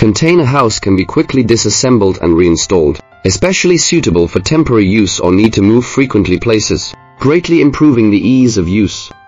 Container house can be quickly disassembled and reinstalled, especially suitable for temporary use or need to move frequently places, greatly improving the ease of use.